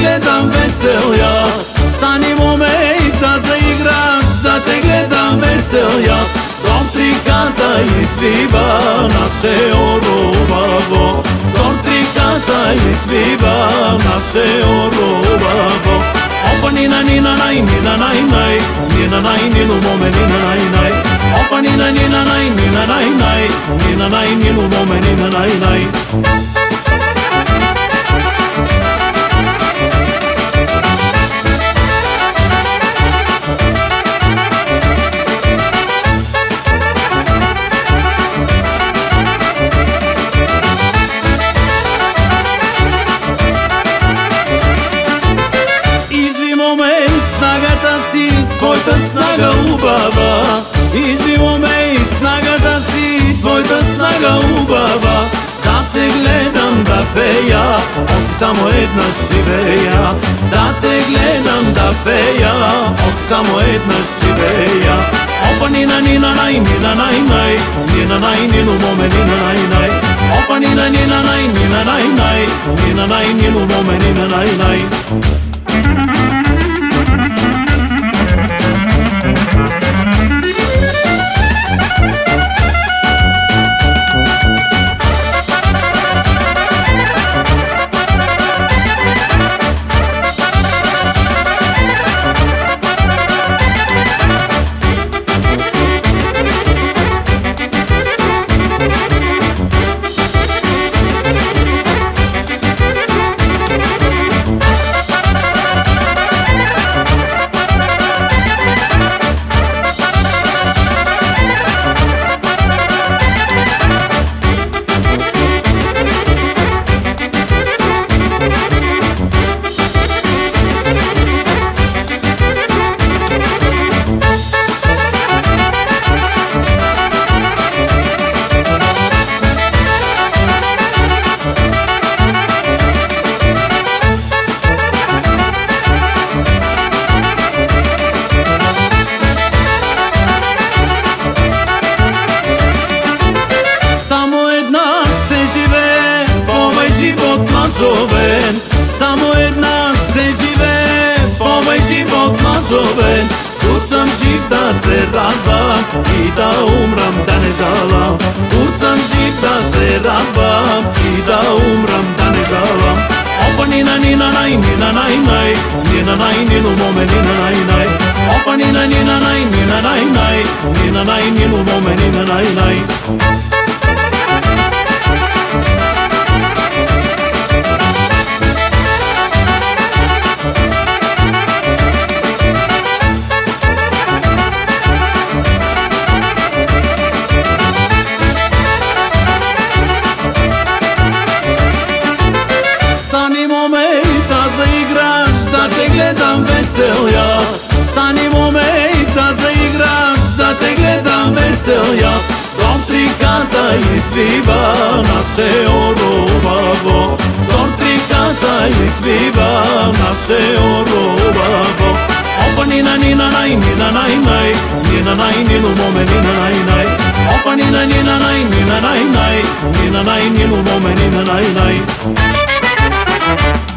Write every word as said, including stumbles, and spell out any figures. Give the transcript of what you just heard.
gledam vesel ja. Stani momej da zaigraš, da te gledam vesel ja. Dom tri kata izviva naše orubavo, dom tri kata izviva naše orubavo. Opa nina nina naj, nina naj naj, nina naj ninu mome nina naj naj. Opa nina nina naj, nina naj naj, nina naj ninu mome nina naj naj. Snagata si, твоята снага убава. Извиво ме и снагата си, твоята снага убава. Да те гледам да пея, от само еднаш живея. Да те гледам да пея, от само еднаш живея. Опа нина нина най, нина най най, нина най нину моме нина най най. Опа нина нина най, нина най най, нина най нину моме нина най най. Само еднаш се живее в овой живот мъжовен. Тук съм жив да се радвам и да умрам да не жалам. Тук съм жив да се радвам и да умрам да не жалам. Опа нина нина най, нина най най, нина най нину моме нина най най. Опа нина нина най, нина най най, нина най нину моме нина най най. Гледам весел я. Стани момей да заиграш, да те гледам весел я. Дом три ката извива наше орубаво, дом три ката извива наше орубаво. Опа нина нина най, нина най най, нина най нину моме нина най най. Опа нина нина най, нина най най, нина най нину моме нина най най.